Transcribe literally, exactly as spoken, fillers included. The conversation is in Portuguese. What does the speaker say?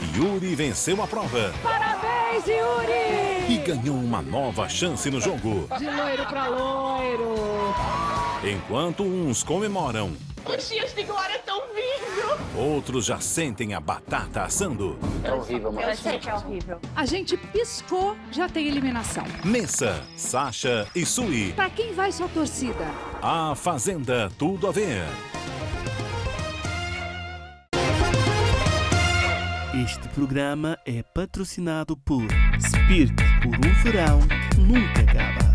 Yuri venceu a prova. Parabéns, Yuri! E ganhou uma nova chance no jogo. De loiro pra loiro. Enquanto uns comemoram, Os dias de glória estão vindo. outros já sentem a batata assando. É horrível, mas... Eu sei que é horrível. A gente piscou, já tem eliminação. Messa, Sasha e Sui. Pra quem vai sua torcida? A Fazenda, tudo a ver. Este programa é patrocinado por Spirit, por um verão que nunca acaba.